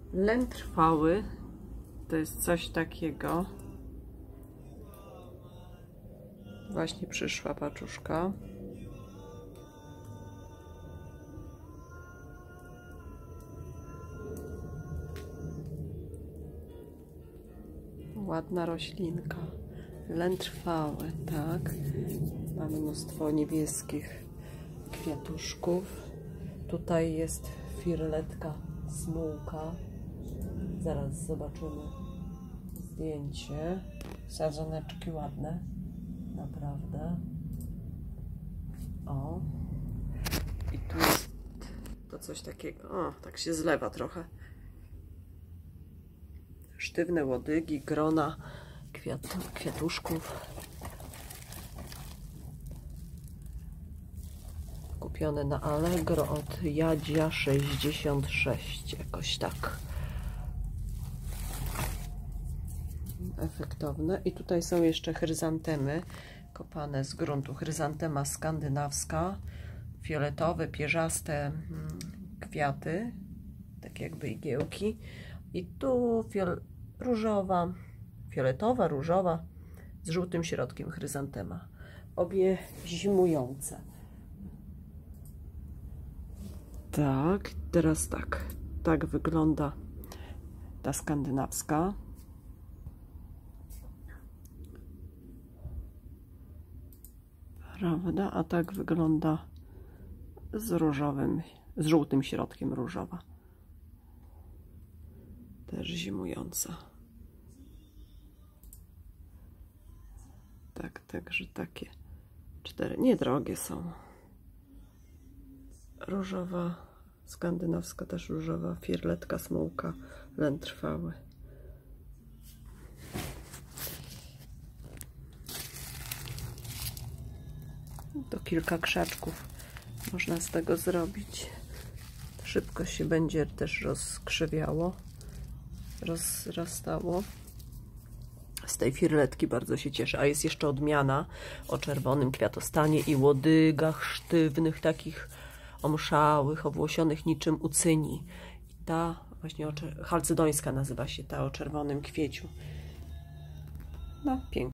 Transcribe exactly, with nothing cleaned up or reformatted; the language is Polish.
Len trwały to jest coś takiego. Właśnie przyszła paczuszka. Ładna roślinka. Len trwały, tak. Mamy mnóstwo niebieskich kwiatuszków. Tutaj jest firletka smułka. Zaraz zobaczymy zdjęcie. Sadzoneczki ładne. Naprawdę. O. I tu jest to coś takiego. O, tak się zlewa trochę. Sztywne łodygi, grona kwiat, kwiatuszków. Kupione na Allegro od Jadzia sześćdziesiąt sześć. Jakoś tak. Efektowne. I tutaj są jeszcze chryzantemy kopane z gruntu. Chryzantema skandynawska. Fioletowe, pierzaste kwiaty. Tak jakby igiełki. I tu fiol różowa, fioletowa, różowa z żółtym środkiem chryzantema. Obie zimujące. Tak, teraz tak. Tak wygląda ta skandynawska. Prawda? A tak wygląda z różowym, z żółtym środkiem różowa. Też zimująca. Tak, także takie cztery. Niedrogie są. Różowa, skandynawska też różowa, firletka, smułka, len trwały. To kilka krzaczków można z tego zrobić. Szybko się będzie też rozkrzewiało, rozrastało. Z tej firletki bardzo się cieszę. A jest jeszcze odmiana o czerwonym kwiatostanie i łodygach sztywnych, takich omszałych, owłosionych niczym u cyni. I ta właśnie halcydońska nazywa się ta o czerwonym kwieciu. No, piękna.